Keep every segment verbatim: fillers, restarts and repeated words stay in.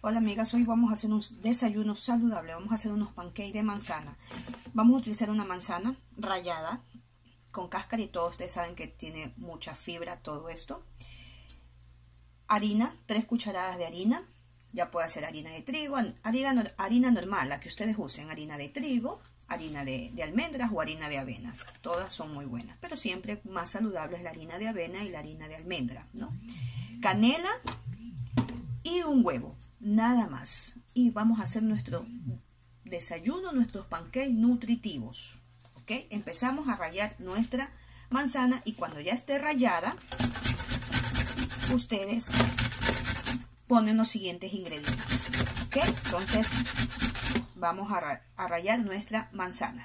Hola amigas, hoy vamos a hacer un desayuno saludable. Vamos a hacer unos pancakes de manzana. Vamos a utilizar una manzana rallada con cáscara y todo. Ustedes saben que tiene mucha fibra todo esto. Harina, tres cucharadas de harina. Ya puede ser harina de trigo, harina, harina normal, la que ustedes usen. Harina de trigo, harina de, de almendras o harina de avena. Todas son muy buenas, pero siempre más saludable es la harina de avena y la harina de almendra, ¿no? Canela y un huevo, nada más. Y vamos a hacer nuestro desayuno, nuestros pancakes nutritivos. ¿Ok? Empezamos a rallar nuestra manzana y cuando ya esté rallada, ustedes ponen los siguientes ingredientes. ¿Ok? Entonces, vamos a, a rallar nuestra manzana.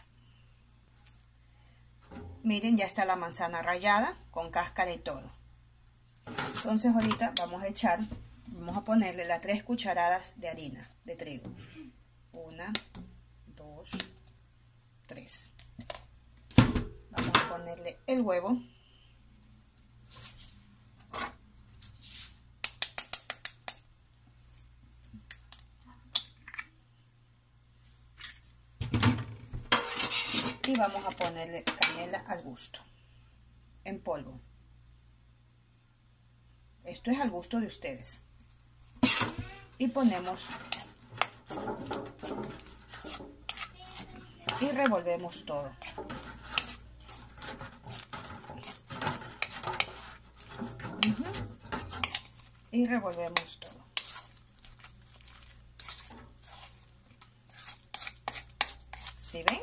Miren, ya está la manzana rallada con cáscara y todo. Entonces, ahorita vamos a echar... Vamos a ponerle las tres cucharadas de harina de trigo. Una, dos, tres. Vamos a ponerle el huevo. Y vamos a ponerle canela al gusto, en polvo. Esto es al gusto de ustedes. Y ponemos y revolvemos todo. Uh-huh. Y revolvemos todo. ¿Sí ven?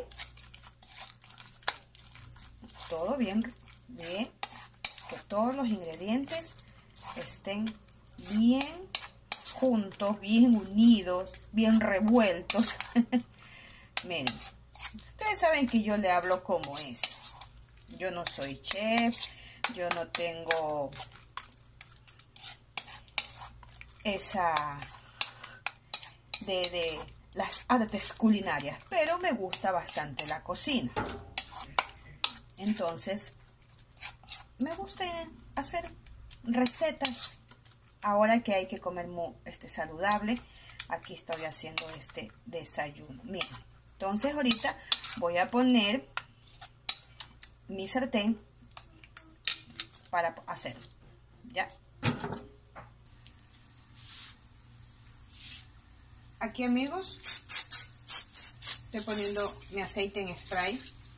Todo bien, bien, que todos los ingredientes estén bien juntos, bien unidos, bien revueltos. Miren, ustedes saben que yo le hablo como es. Yo no soy chef, yo no tengo esa de, de las artes culinarias, pero me gusta bastante la cocina. Entonces, me gusta hacer recetas. Ahora que hay que comer muy, este, saludable, aquí estoy haciendo este desayuno. Miren, entonces ahorita voy a poner mi sartén para hacer. Ya. Aquí, amigos, estoy poniendo mi aceite en spray.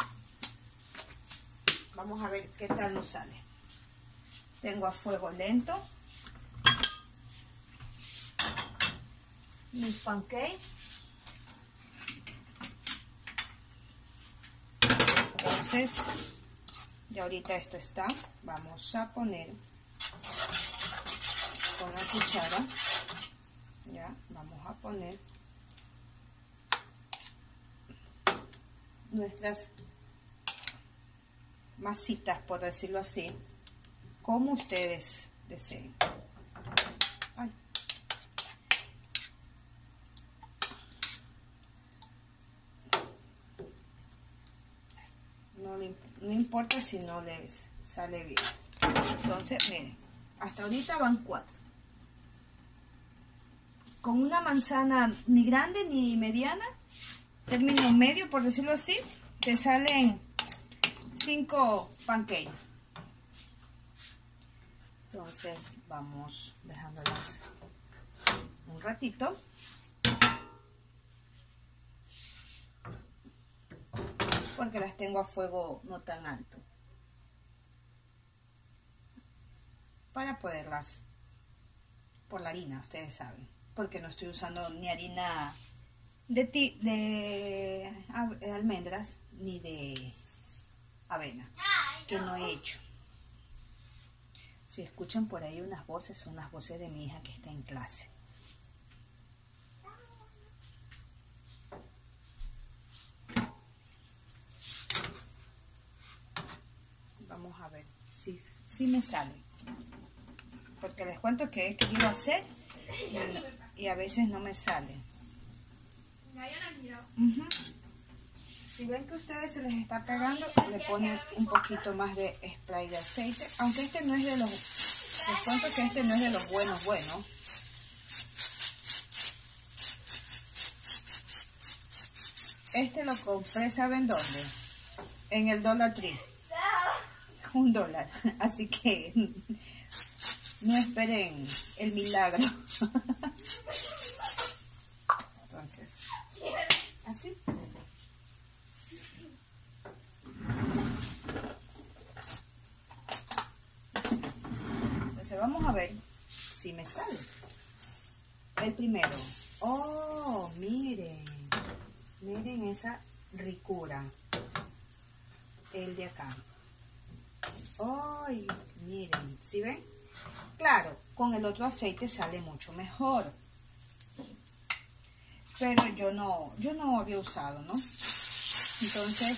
Vamos a ver qué tal nos sale. Tengo a fuego lento mis pancakes. Entonces, ya ahorita esto está. Vamos a poner con la cuchara. Ya, vamos a poner nuestras masitas, por decirlo así, como ustedes deseen. Ay. No, le, no importa si no les sale bien. Entonces, miren, hasta ahorita van cuatro. Con una manzana ni grande ni mediana, término medio, por decirlo así, te salen cinco pancakes. Entonces, vamos dejándolas un ratito. Porque las tengo a fuego no tan alto, para poderlas, por la harina, ustedes saben, porque no estoy usando ni harina de, ti, de almendras ni de avena, que no he hecho. Si escuchan por ahí unas voces, son las voces de mi hija que está en clase. Vamos a ver si, si me sale, porque les cuento que he querido hacer y, y a veces no me sale. Uh-huh. Si ven que a ustedes se les está pegando, le ponen un poquito más de spray de aceite, aunque este no es de los, les cuento que este no es de los buenos buenos, Este lo compré, ¿saben dónde? En el Dollar Tree. Un dólar. Así que no esperen el milagro. Entonces, así. Entonces vamos a ver si me sale. El primero. Oh, miren. Miren esa ricura. El de acá. Ay, miren, ¿sí ven? Claro, con el otro aceite sale mucho mejor. Pero yo no, yo no había usado, ¿no? Entonces,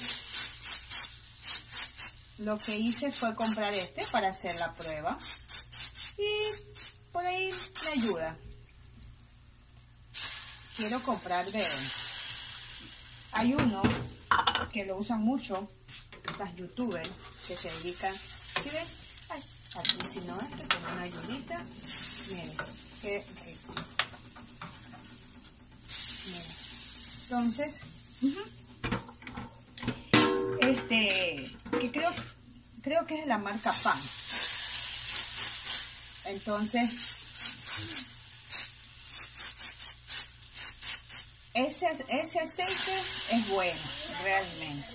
lo que hice fue comprar este para hacer la prueba. Y por ahí me ayuda. Quiero comprar de... Hay uno que lo usan mucho las youtubers que se dedican, ¿sí ven? Ay, aquí si no, este con una ayudita, miren, qué rico. Miren. Entonces, uh-huh. este, que creo, creo que es de la marca Pan. Entonces, ese, ese aceite es bueno, realmente.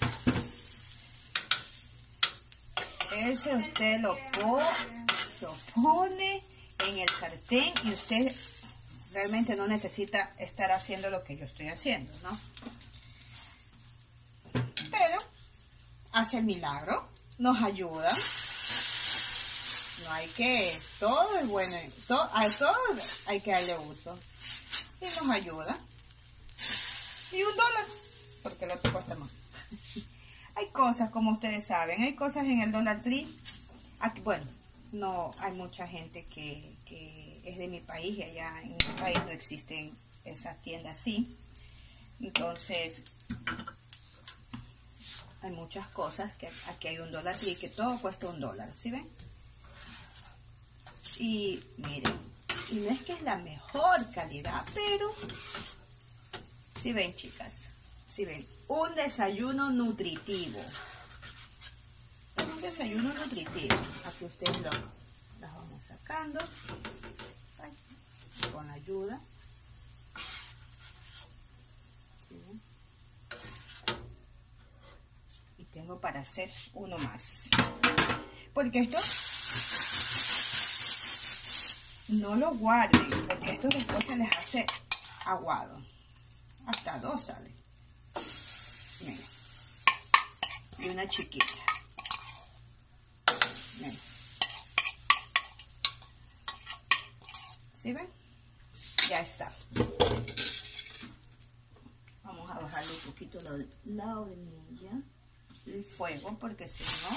Ese usted lo, po lo pone en el sartén y usted realmente no necesita estar haciendo lo que yo estoy haciendo, ¿no? Pero hace el milagro, nos ayuda. No hay que, todo es bueno, todo, a todo hay que darle uso. Y nos ayuda. Y un dólar, porque el otro cuesta más. Hay cosas, como ustedes saben, hay cosas en el Dollar Tree. Aquí, bueno, no hay mucha gente que, que es de mi país y allá en mi país no existen esas tiendas así. Entonces, hay muchas cosas que aquí hay un Dollar Tree que todo cuesta un dólar, ¿sí ven? Y miren, y no es que es la mejor calidad, pero ¿sí ven, chicas? ¿Sí ven? Un desayuno nutritivo. Un desayuno nutritivo. Aquí ustedes lo, las vamos sacando. Ay, con la ayuda. ¿Sí ven? Y tengo para hacer uno más. Porque esto no lo guarden, porque esto después se les hace aguado. Hasta dos sale. Miren. Y una chiquita. Miren. ¿Sí ven? Ya está. Vamos a bajarle un poquito la, la hornilla, el fuego, porque si no,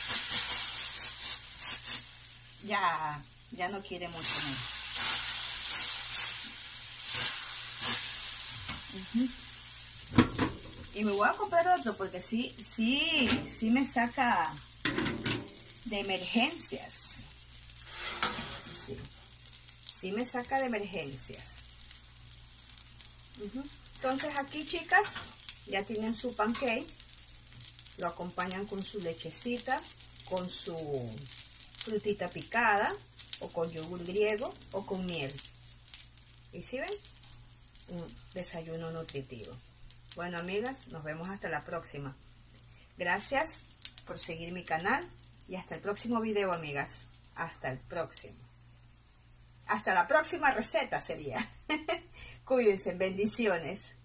ya, ya no quiere mucho más. Uh-huh. Y me voy a comprar otro porque sí, sí, sí me saca de emergencias. Sí, sí me saca de emergencias. Uh-huh. Entonces aquí, chicas, ya tienen su pancake. Lo acompañan con su lechecita, con su frutita picada, o con yogur griego, o con miel. ¿Y si ven? Un desayuno nutritivo. Bueno, amigas, nos vemos hasta la próxima. Gracias por seguir mi canal y hasta el próximo video, amigas. Hasta el próximo. Hasta la próxima receta sería. Cuídense, bendiciones.